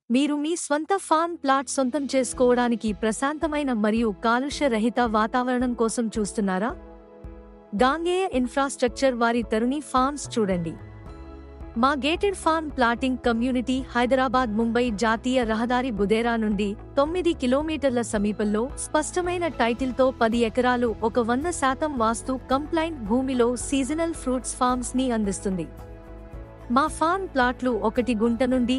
మీరు మీ స్వంత form plot సొంతం చేసుకోవడానికి ప్రశాంతమైన మరియు కాలుష్య రహిత వాతావరణం కోసం చూస్తున్నారా? గాంగేయ ఇన్ఫ్రాస్ట్రక్చర్ వారి తరుణి ఫార్మ్స్ చూడండి. మా gated farm plotting community Hyderabad Mumbai జాతీయ రహదారి బుదేరా నుండి 9 కిలోమీటర్ల సమీపంలో స్పష్టమైన టైటిల్తో 10 ఎకరాలు 100% వాస్తు కంప్లైంట్ భూమిలో సీజనల్ ఫ్రూట్స్ ఫార్మ్స్ ని అందిస్తుంది. మా ఫార్మ్ ప్లాట్లు 1 గుంట నుండి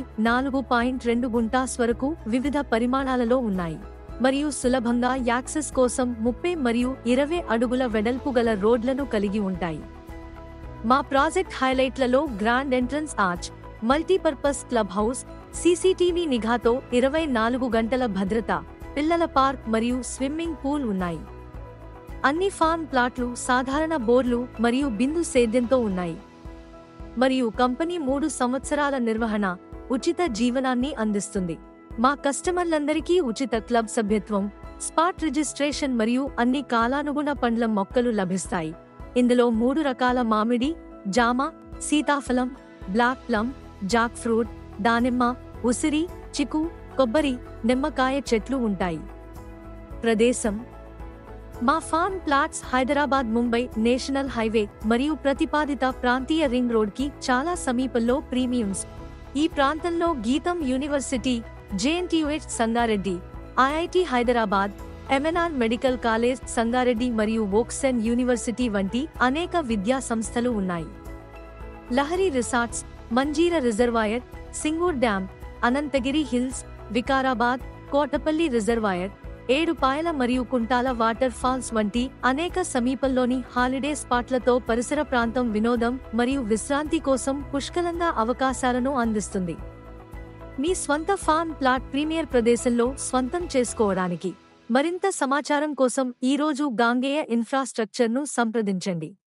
4.2 గుంటాస్ వరకు వివిధ పరిమాణాలలో ఉన్నాయి మరియు సులభంగా యాక్సెస్ కోసం 30 మరియు 20 అడుగుల వెడల్పు గల రోడ్లను కలిగి ఉంటాయి. మా ప్రాజెక్ట్ హైలైట్లలో grand entrance arch, multipurpose club house, CCTV నిఘాతో 24 గంటల భద్రత, పిల్లల పార్క్ మరియు స్విమ్మింగ్ పూల్ ఉన్నాయి. అన్ని ఫార్మ్ ప్లాట్లు సాధారణ బోర్లు మరియు బిందు సేద్యంతో ఉన్నాయి మరియు కంపెనీ 3 సంవత్సరాల నిర్వహణ, ఉచిత జీవనాన్ని అందిస్తుంది. మా కస్టమర్లందరికీ ఉచిత క్లబ్ సభ్యత్వం, స్పాట్ రిజిస్ట్రేషన్ మరియు అన్ని కాలానుగుణ పండ్ల మొక్కలు లభిస్తాయి. ఇందులో 3 రకాల మామిడి, జామ, సీతాఫలం, బ్లాక్ ప్లమ్, జాక్ ఫ్రూట్, దానిమ్మ, ఉసిరి, చికు, కొబ్బరి, నిమ్మకాయ చెట్లు ఉంటాయి. ప్రదేశం: మా farm plots Hyderabad Mumbai national highway మరియు ప్రతిపాదిత ప్రాంతీయ రింగ్ రోడ్కి చాలా సమీపంలో ప్రీమియమ్స్. ఈ ప్రాంతంలో Gitam university, JNTUH Sangareddy, IIT Hyderabad, MNR medical college Sangareddy మరియు వోక్సెన్ యూనివర్సిటీ వంటి అనేక విద్యా సంస్థలు ఉన్నాయి. Lahari resorts, Manjira reservoir, Singur dam, Ananthagiri hills, Vikarabad, Kotapalli reservoir, Edupayala మరియు కుంటాల వాటర్ ఫాల్స్ వంటి అనేక సమీపంలోని హాలిడే స్పాట్లతో పరిసర ప్రాంతం వినోదం మరియు విశ్రాంతి కోసం పుష్కలంగా అవకాశాలను అందిస్తుంది. మీ స్వంత ఫార్మ్ ప్లాట్ ప్రీమియర్ ప్రదేశంలో స్వంతం చేసుకోవడానికి మరింత సమాచారం కోసం ఈరోజు గాంగేయ ఇన్ఫ్రాస్ట్రక్చర్ను సంప్రదించండి.